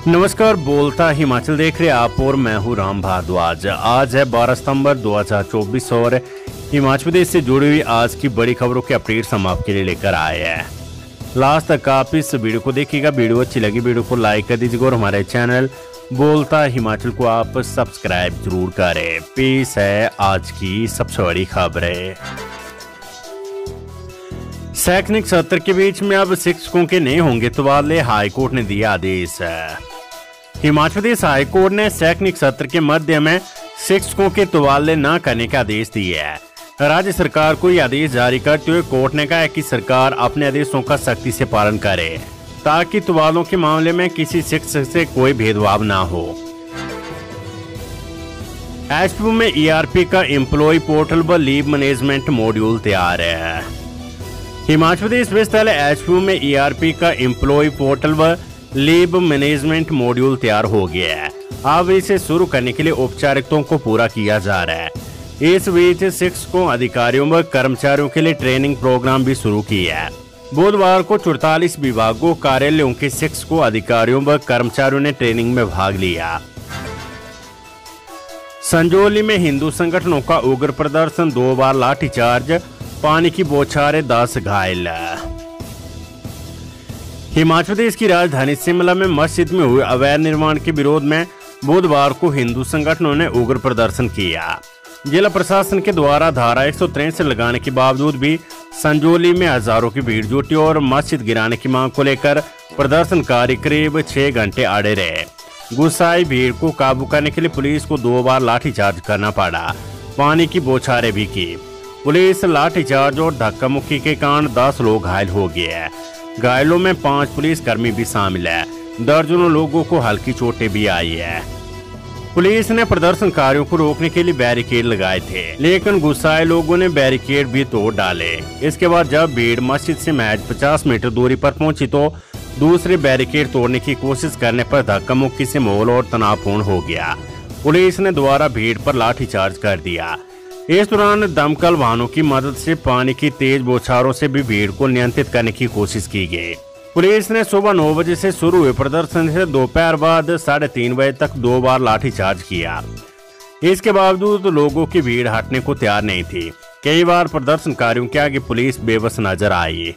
नमस्कार, बोलता हिमाचल देख रहे आप और मैं हूं राम भारद्वाज। आज है 12 सितंबर 2024 और हिमाचल प्रदेश से जुड़ी हुई आज की बड़ी खबरों के अपडेट्स हम आपके लिए लेकर आए हैं। लास्ट तक आप इस वीडियो को देखिएगा। वीडियो अच्छी लगी वीडियो को लाइक कर दीजिएगा और हमारे चैनल बोलता हिमाचल को आप सब्सक्राइब जरूर करें। पेश है आज की सबसे बड़ी खबरें। शैक्षणिक सत्र के बीच में अब शिक्षकों के नहीं होंगे तबादले, हाईकोर्ट ने दिया आदेश। हिमाचल प्रदेश हाईकोर्ट ने शैक्षणिक सत्र के मध्य में शिक्षकों के तबादले न करने का आदेश दिया है। राज्य सरकार को यह आदेश जारी करते हुए कोर्ट ने कहा है कि सरकार अपने आदेशों का सख्ती से पालन करे ताकि तबादलों के मामले में किसी शिक्षक से कोई भेदभाव न हो। एचपीयू में ईआरपी का एम्प्लॉय पोर्टल व लीव मैनेजमेंट मॉड्यूल तैयार है। हिमाचल प्रदेश विश्वविद्यालय एचपीयू में ईआरपी का एम्प्लॉय पोर्टल व लीव मैनेजमेंट मॉड्यूल तैयार हो गया है। अब इसे शुरू करने के लिए औपचारिकताओं को पूरा किया जा रहा है। इस बीच शिक्षकों, अधिकारियों व कर्मचारियों के लिए ट्रेनिंग प्रोग्राम भी शुरू किया है। बुधवार को 44 विभागों, कार्यालयों के शिक्षकों, अधिकारियों व कर्मचारियों ने ट्रेनिंग में भाग लिया। संजौली में हिंदू संगठनों का उग्र प्रदर्शन, 2 बार लाठीचार्ज, पानी की बौछारें, 10 घायल। हिमाचल प्रदेश की राजधानी शिमला में मस्जिद में हुए अवैध निर्माण के विरोध में बुधवार को हिंदू संगठनों ने उग्र प्रदर्शन किया। जिला प्रशासन के द्वारा धारा 163 लगाने के बावजूद भी संजौली में हजारों की भीड़ जुटी और मस्जिद गिराने की मांग को लेकर प्रदर्शनकारी करीब 6 घंटे अड़े रहे। गुस्साई भीड़ को काबू करने के लिए पुलिस को 2 बार लाठीचार्ज करना पड़ा, पानी की बौछारें भी की। पुलिस लाठीचार्ज और धक्का मुक्की के कारण 10 लोग घायल हो गए हैं। घायलों में 5 पुलिसकर्मी भी शामिल है। दर्जनों लोगों को हल्की चोटें भी आई है। पुलिस ने प्रदर्शनकारियों को रोकने के लिए बैरिकेड लगाए थे, लेकिन गुस्साए लोगों ने बैरिकेड भी तोड़ डाले। इसके बाद जब भीड़ मस्जिद से महज 50 मीटर दूरी पर पहुंची तो दूसरे बैरिकेड तोड़ने की कोशिश करने पर धक्का मुक्की से माहौल और तनावपूर्ण हो गया। पुलिस ने दोबारा भीड़ पर लाठीचार्ज कर दिया। इस दौरान दमकल वाहनों की मदद से पानी की तेज बौछारों से भी भीड़ को नियंत्रित करने की कोशिश की गई। पुलिस ने सुबह 9 बजे से शुरू हुए प्रदर्शन से दोपहर बाद 3:30 बजे तक 2 बार लाठीचार्ज किया। इसके बावजूद लोगों की भीड़ हटने को तैयार नहीं थी। कई बार प्रदर्शनकारियों के आगे पुलिस बेबस नजर आई।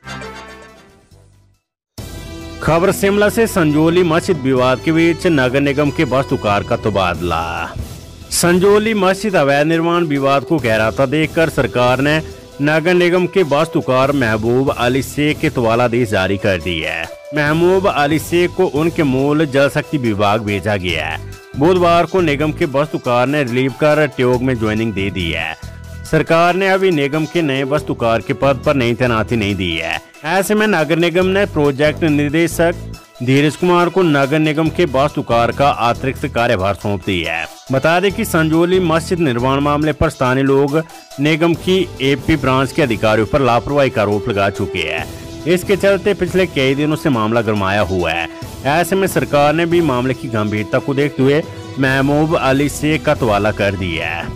खबर शिमला से। संजौली मस्जिद विवाद के बीच नगर निगम के वास्तुकार का तबादला। संजौली मस्जिद अवैध निर्माण विवाद को गहराता देखकर सरकार ने नगर निगम के वास्तुकार महबूब अली शेख के तबादला जारी कर दी है। महबूब अली शेख को उनके मूल जल शक्ति विभाग भेजा गया है। बुधवार को निगम के वास्तुकार ने रिलीव कर ट्योग में ज्वाइनिंग दे दी है। सरकार ने अभी निगम के नए वास्तुकार के पद पर नई तैनाती नहीं दी है। ऐसे में नगर निगम ने प्रोजेक्ट निदेशक धीरज कुमार को नगर निगम के वास्तुकार का अतिरिक्त कार्यभार सौंप दिया है। बता दें कि संजौली मस्जिद निर्माण मामले पर स्थानीय लोग निगम की एपी ब्रांच के अधिकारियों पर लापरवाही का आरोप लगा चुके हैं। इसके चलते पिछले कई दिनों से मामला गरमाया हुआ है। ऐसे में सरकार ने भी मामले की गंभीरता को देखते हुए महबूब अली शेख का तबादला कर दिया है।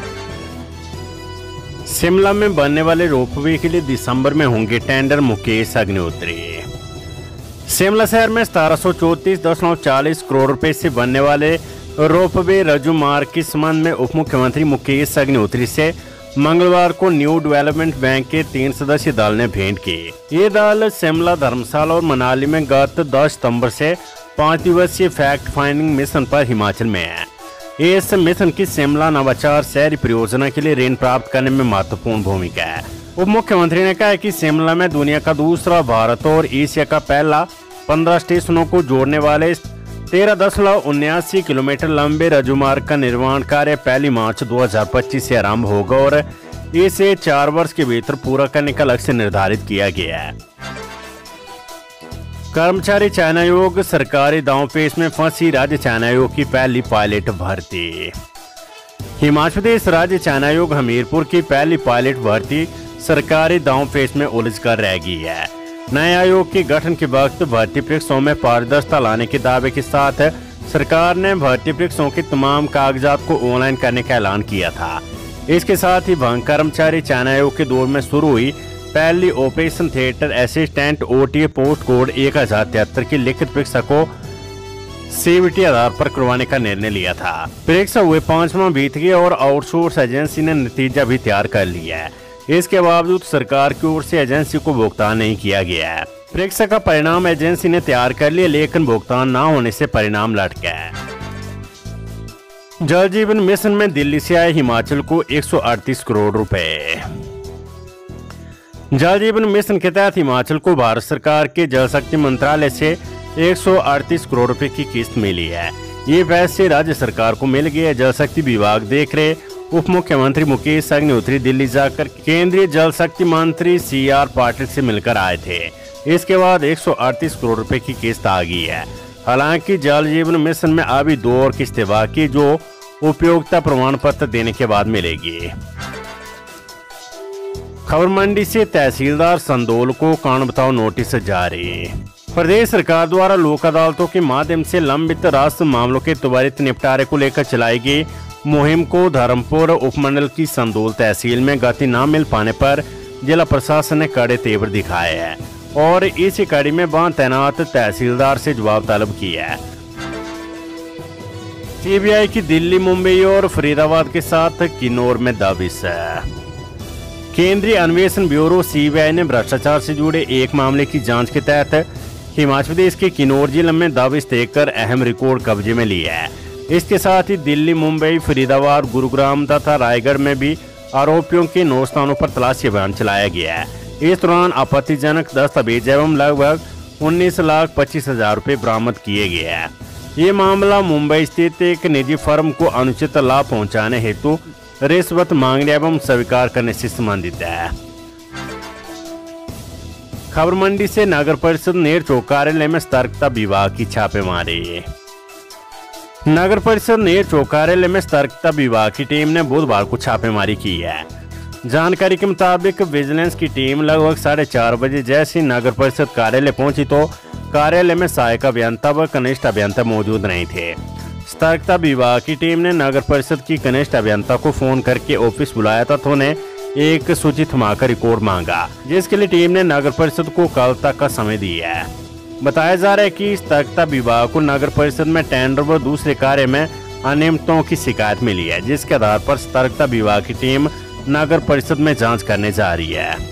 शिमला में बनने वाले रोपवे के लिए दिसंबर में होंगे टेंडर, मुकेश अग्निहोत्री। शिमला शहर में 1734.40 करोड़ रुपए से बनने वाले रोपवे रज्जू मार्ग के संबंध में उप मुख्यमंत्री मुकेश अग्निहोत्री से मंगलवार को न्यू डेवलपमेंट बैंक के 3 सदस्यीय दल ने भेंट की। ये दल शिमला, धर्मशाला और मनाली में गत 10 सितंबर से 5 दिवसीय फैक्ट फाइंडिंग मिशन पर हिमाचल में है। इस मिशन की शिमला नवाचार शहरी परियोजना के लिए ऋण प्राप्त करने में महत्वपूर्ण भूमिका है। उप मुख्यमंत्री ने कहा कि शिमला में दुनिया का दूसरा, भारत और एशिया का पहला 15 स्टेशनों को जोड़ने वाले 13.79 किलोमीटर लंबे रज्जू मार्ग का निर्माण कार्य 1 मार्च 2025 से आरंभ होगा और इसे 4 वर्ष के भीतर पूरा करने का लक्ष्य निर्धारित किया गया है। कर्मचारी चयन आयोग, सरकारी दांवपेच में फंसी राज्य चयन आयोग की पहली पायलट भर्ती। हिमाचल प्रदेश राज्य चयन आयोग हमीरपुर की पहली पायलट भर्ती सरकारी दांवपेच में उलझ कर रह गई है। नए आयोग के गठन के वक्त भर्ती परीक्षाओं में पारदर्शिता लाने के दावे के साथ सरकार ने भर्ती परीक्षाओं के तमाम कागजात को ऑनलाइन करने का ऐलान किया था। इसके साथ ही भंग कर्मचारी चयन आयोग के दौर में शुरू हुई पहली operation theatre assistant OTA post code 1073 की लिखित परीक्षा को CVT आधार पर करवाने का निर्णय लिया था। परीक्षा हुए 5 माह बीत गए और आउटसोर्स एजेंसी ने नतीजा भी तैयार कर लिया है। इसके बावजूद सरकार की ओर से एजेंसी को भुगतान नहीं किया गया है। परीक्षा का परिणाम एजेंसी ने तैयार कर लिया, लेकिन भुगतान न होने से परिणाम लट गया। जल जीवन मिशन में दिल्ली से आए हिमाचल को 138 करोड़ रुपए। जल जीवन मिशन के तहत हिमाचल को भारत सरकार के जल शक्ति मंत्रालय से 138 करोड़ रुपए की किस्त मिली है। ये पैसे राज्य सरकार को मिल गए। जल शक्ति विभाग देख रहे उप मुख्यमंत्री मुकेश अग्निहोत्री दिल्ली जाकर केंद्रीय जल शक्ति मंत्री CR पाटिल से मिलकर आए थे। इसके बाद 138 करोड़ रुपए की किस्त आ गई है। हालांकि जल जीवन मिशन में अभी 2 और किस्तें बाकी, जो उपयोगिता प्रमाण पत्र देने के बाद मिलेगी। खबर मंडी से तहसीलदार संदोल को कारण बताओ नोटिस जारी। प्रदेश सरकार द्वारा लोक अदालतों के माध्यम से लंबित राष्ट्र मामलों के त्वरित निपटारे को लेकर चलाई गई मुहिम को धर्मपुर उपमंडल की संदोल तहसील में गति न मिल पाने पर जिला प्रशासन ने कड़े तेवर दिखाए हैं और इसी कड़ी में वहां तैनात तहसीलदार से जवाब तलब किया है। CBI की दिल्ली, मुंबई और फरीदाबाद के साथ किन्नौर में दबिश है। केंद्रीय अन्वेषण ब्यूरो CBI ने भ्रष्टाचार से जुड़े एक मामले की जांच के तहत हिमाचल प्रदेश के किन्नौर जिले में दबिश देकर अहम रिकॉर्ड कब्जे में लिया है। इसके साथ ही दिल्ली, मुंबई, फरीदाबाद, गुरुग्राम तथा रायगढ़ में भी आरोपियों के 9 स्थानों पर तलाशी अभियान चलाया गया है। इस दौरान आपत्तिजनक दस्तावेज एवं लगभग 19,25,000 रुपए बरामद किए गए हैं। ये मामला मुंबई स्थित एक निजी फर्म को अनुचित लाभ पहुंचाने हेतु रिश्वत मांगने एवं स्वीकार करने से संबंधित है। खबर मंडी से नगर परिषद नेर चौक कार्यालय में सतर्कता विभाग की छापेमारी। नगर परिषद नेर चौक कार्यालय में सतर्कता विभाग की टीम ने बुधवार को छापेमारी की है। जानकारी के मुताबिक विजिलेंस की टीम लगभग 4:30 बजे जैसे नगर परिषद कार्यालय पहुंची तो कार्यालय में सहायक अभियंता व कनिष्ठ अभियंता मौजूद नहीं थे। सतर्कता विभाग की टीम ने नगर परिषद की कनिष्ठ अभियंता को फोन करके ऑफिस बुलाया तथा उन्हें एक सूची थमाकर रिकॉर्ड मांगा, जिसके लिए टीम ने नगर परिषद को कल तक का समय दिया है। बताया जा रहा है कि सतर्कता विभाग को नगर परिषद में टेंडर व दूसरे कार्य में अनियमितताओं की शिकायत मिली है, जिसके आधार पर सतर्कता विभाग की टीम नगर परिषद में जांच करने जा रही है।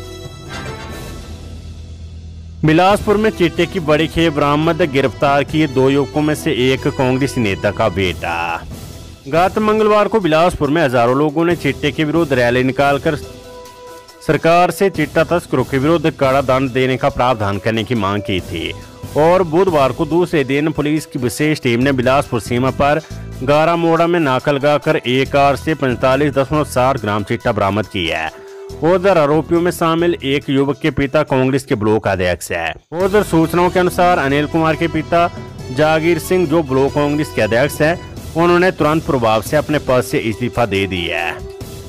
बिलासपुर में चिट्टे की बड़ी खेप बरामद, गिरफ्तार किए 2 युवकों में से एक कांग्रेस नेता का बेटा। गत मंगलवार को बिलासपुर में हजारों लोगों ने चिट्टे के विरुद्ध रैली निकालकर सरकार से चिट्टा तस्करों के विरुद्ध कड़ा दंड देने का प्रावधान करने की मांग की थी और बुधवार को दूसरे दिन पुलिस की विशेष टीम ने बिलासपुर सीमा पर गारा मोड़ा में नाका लगाकर एक कार से 45.7 ग्राम चिट्टा बरामद किया है। उधर आरोपियों में शामिल एक युवक के पिता कांग्रेस के ब्लॉक अध्यक्ष है। उधर सूचनाओं के अनुसार अनिल कुमार के पिता जागीर सिंह, जो ब्लॉक कांग्रेस के अध्यक्ष है, उन्होंने तुरंत प्रभाव से अपने पद से इस्तीफा दे दिया है।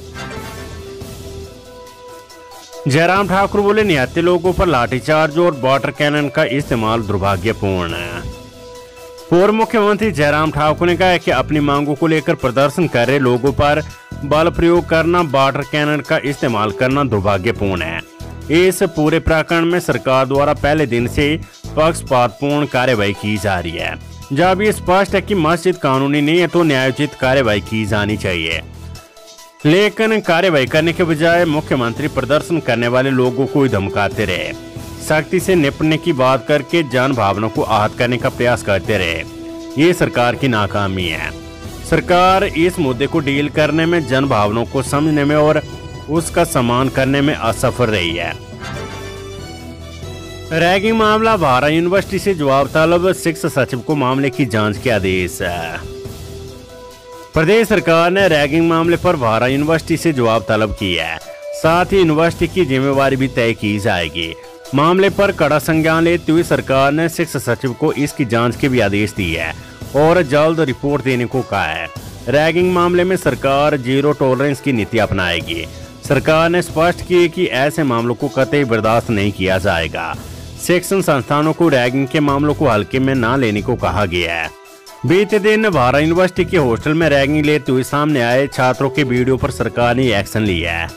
जयराम ठाकुर बोले, निहत्थे लोगों पर लाठीचार्ज और वाटर कैनन का इस्तेमाल दुर्भाग्यपूर्ण है। पूर्व मुख्यमंत्री जयराम ठाकुर ने कहा है कि अपनी मांगों को लेकर प्रदर्शन कर रहे लोगों पर बल प्रयोग करना, वाटर कैनन का इस्तेमाल करना दुर्भाग्यपूर्ण है। इस पूरे प्रकरण में सरकार द्वारा पहले दिन से पक्षपातपूर्ण कार्यवाही की जा रही है। जब ये स्पष्ट है कि मस्जिद कानूनी नहीं है तो न्यायोचित कार्यवाही की जानी चाहिए, लेकिन कार्यवाही करने के बजाय मुख्यमंत्री प्रदर्शन करने वाले लोगों को धमकाते रहे, सख्ती से निपटने की बात करके जन भावना को आहत करने का प्रयास करते रहे। ये सरकार की नाकामी है। सरकार इस मुद्दे को डील करने में, जन भावनाओं को समझने में और उसका सम्मान करने में असफल रही है। रैगिंग मामला, भारत यूनिवर्सिटी से जवाब तलब, शिक्षा सचिव को मामले की जांच के आदेश। प्रदेश सरकार ने रैगिंग मामले पर भारत यूनिवर्सिटी से जवाब तलब किया है। साथ ही यूनिवर्सिटी की जिम्मेवारी भी तय की जाएगी। मामले पर कड़ा संज्ञान लेते हुए सरकार ने शिक्षा सचिव को इसकी जांच के भी आदेश दिए है और जल्द रिपोर्ट देने को कहा है। रैगिंग मामले में सरकार 0 टॉलरेंस की नीति अपनाएगी। सरकार ने स्पष्ट किया कि ऐसे मामलों को कतई बर्दाश्त नहीं किया जाएगा। शिक्षण संस्थानों को रैगिंग के मामलों को हल्के में न लेने को कहा गया है। बीते दिन भारत यूनिवर्सिटी के हॉस्टल में रैगिंग लेते हुए सामने आए छात्रों के वीडियो पर सरकार ने एक्शन लिया है।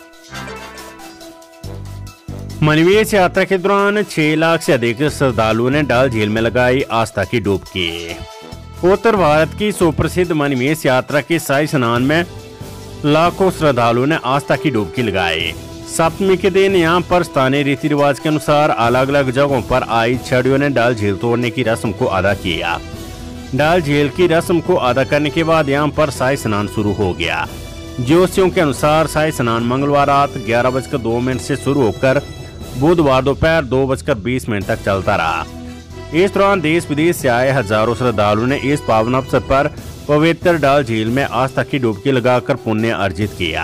मणिवेश यात्रा के दौरान 6 लाख से अधिक श्रद्धालुओं ने डल झील में लगाई आस्था की डुबकी। उत्तर भारत की सुप्रसिद्ध मणिमहेश यात्रा के शाही स्नान में लाखों श्रद्धालुओं ने आस्था की डुबकी लगाई। सप्तमी के दिन यहां पर स्थानीय रीति रिवाज के अनुसार अलग अलग जगहों पर आई छड़ियों ने डल झील तोड़ने की रस्म को अदा किया। डल झील की रस्म को अदा करने के बाद यहां पर शाही स्नान शुरू हो गया। ज्योतिषियों के अनुसार शाही स्नान मंगलवार रात 11:02 से शुरू होकर बुधवार दोपहर 2:20 तक चलता रहा। इस दौरान देश विदेश से आए हजारों श्रद्धालुओं ने इस पावन अवसर पर पवित्र डल झील में आस्था की डुबकी लगाकर पुण्य अर्जित किया।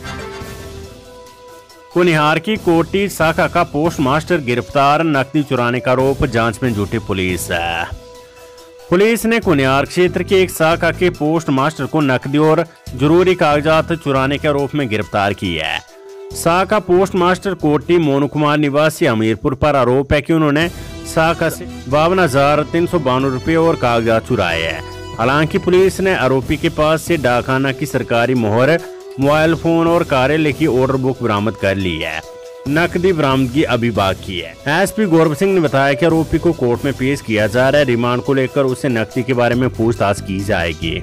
कुनिहार की कोटी शाखा का पोस्टमास्टर गिरफ्तार, नकदी चुराने का आरोप, जांच में जुटी पुलिस। पुलिस ने कुनिहार क्षेत्र के एक शाखा के पोस्टमास्टर को नकदी और जरूरी कागजात चुराने के आरोप में गिरफ्तार किया है। शाखा पोस्टमास्टर कोटी मोनू कुमार निवासी हमीरपुर पर आरोप है कि उन्होंने शाखा से 52,392 रुपये और कागजात चुराए हैं। हालांकि पुलिस ने आरोपी के पास से डाकखाना की सरकारी मोहर, मोबाइल फोन और कार्यालय की ऑर्डर बुक बरामद कर ली है। नकदी बरामदगी अभी बाकी है। एसपी गौरव सिंह ने बताया कि आरोपी को कोर्ट में पेश किया जा रहा है। रिमांड को लेकर उससे नकदी के बारे में पूछताछ की जाएगी।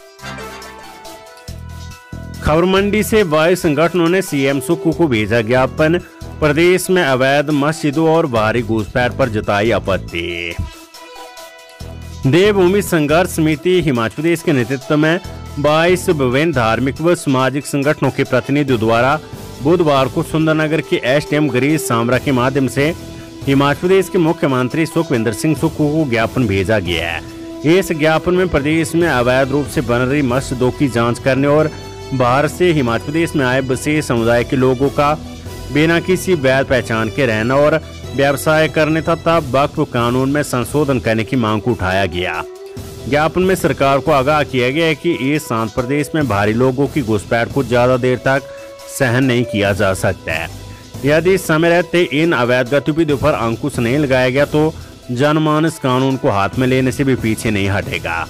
खबर मंडी से 22 संगठनों ने सीएम सुक्खू को भेजा ज्ञापन, प्रदेश में अवैध मस्जिदों और बाहरी घुसपैठ पर जताई आपत्ति। देवभूमि संघर्ष समिति हिमाचल प्रदेश के नेतृत्व में 22 विभिन्न धार्मिक व सामाजिक संगठनों के प्रतिनिधियों द्वारा बुधवार को सुंदरनगर के एसडीएम गिरीश सामरा के माध्यम से हिमाचल प्रदेश के मुख्यमंत्री सुखविंदर सिंह सुक्खू को ज्ञापन भेजा गया है। इस ज्ञापन में प्रदेश में अवैध रूप से बन रही मस्जिदों की जांच करने और बाहर से हिमाचल प्रदेश में आए विशेष समुदाय के लोगों का बिना किसी वैध पहचान के रहना और व्यवसाय करने तथा वक्फ कानून में संशोधन करने की मांग को उठाया गया। ज्ञापन में सरकार को आगाह किया गया है कि इस शांत प्रदेश में भारी लोगों की घुसपैठ को ज्यादा देर तक सहन नहीं किया जा सकता है। यदि समय रहते इन अवैध गतिविधियों पर अंकुश नहीं लगाया गया तो जनमानस कानून को हाथ में लेने से भी पीछे नहीं हटेगा।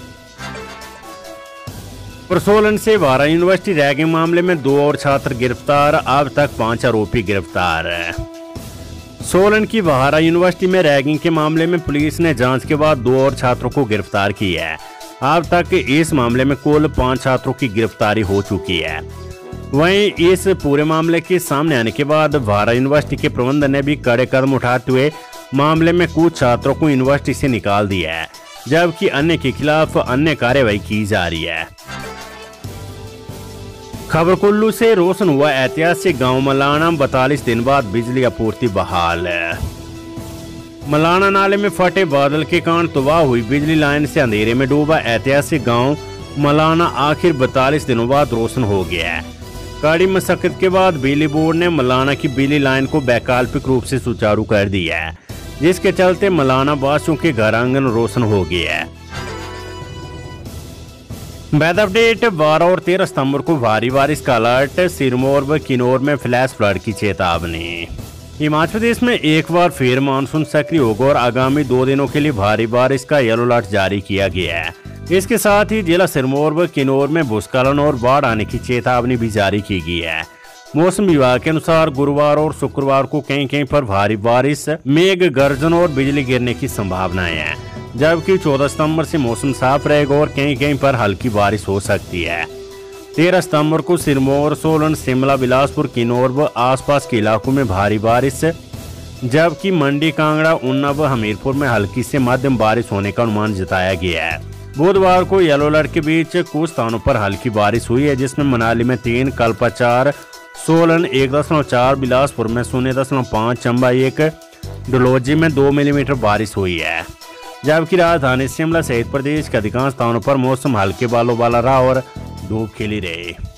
सोलन से वारा यूनिवर्सिटी रैगिंग मामले में 2 और छात्र गिरफ्तार, अब तक 5 आरोपी गिरफ्तार। सोलन की वारा यूनिवर्सिटी में रैगिंग के मामले में पुलिस ने जांच के बाद 2 और छात्रों को गिरफ्तार किया है। अब तक इस मामले में कुल 5 छात्रों की गिरफ्तारी हो चुकी है। वहीं इस पूरे मामले के सामने आने के बाद वारा यूनिवर्सिटी के प्रबंधन ने भी कड़े कदम उठाते हुए मामले में कुछ छात्रों को यूनिवर्सिटी से निकाल दिया है, जबकि अन्य के खिलाफ अन्य कार्रवाई की जा रही है। खबर कुल्लू से रोशन हुआ ऐतिहासिक गांव मलाना, 42 दिन बाद बिजली आपूर्ति बहाल। मलाना नाले में फटे बादल के कारण तबाह हुई बिजली लाइन से अंधेरे में डूबा ऐतिहासिक गांव मलाना आखिर 42 दिनों बाद रोशन हो गया है। कड़ी मशक्कत के बाद बिजली बोर्ड ने मलाना की बिजली लाइन को वैकल्पिक रूप से सुचारू कर दिया है, जिसके चलते मलाना वासियों के घर आंगन रोशन हो गया है। वेदर अपडेट, 12 और 13 सितंबर को भारी बारिश का अलर्ट, सिरमौर व किन्नौर में फ्लैश फ्लड की चेतावनी। हिमाचल प्रदेश में एक बार फिर मानसून सक्रिय होगा और आगामी 2 दिनों के लिए भारी बारिश का येलो अलर्ट जारी किया गया है। इसके साथ ही जिला सिरमौर व किन्नौर में भूस्खलन और बाढ़ आने की चेतावनी भी जारी की गई है। मौसम विभाग के अनुसार गुरुवार और शुक्रवार को कहीं कहीं पर भारी बारिश, मेघ गर्जन और बिजली गिरने की संभावनाएं हैं, जबकि 14 सितंबर से मौसम साफ रहेगा और कहीं कहीं पर हल्की बारिश हो सकती है। 13 सितंबर को सिरमौर, सोलन, शिमला, बिलासपुर, किन्नौर व आसपास के इलाकों में भारी बारिश, जबकि मंडी, कांगड़ा, ऊना व हमीरपुर में हल्की से मध्यम बारिश होने का अनुमान जताया गया है। बुधवार को येलो अलर्ट के बीच कुछ स्थानों पर हल्की बारिश हुई है, जिसमें मनाली में 3, कल्पा 4, सोलन 1.4, बिलासपुर में 0.5, चंबा 1, डलहौजी में 2 मिलीमीटर बारिश हुई है। जबकि राजधानी शिमला सहित प्रदेश के अधिकांश स्थानों पर मौसम हल्के बालों वाला रहा और धूप खिली रही।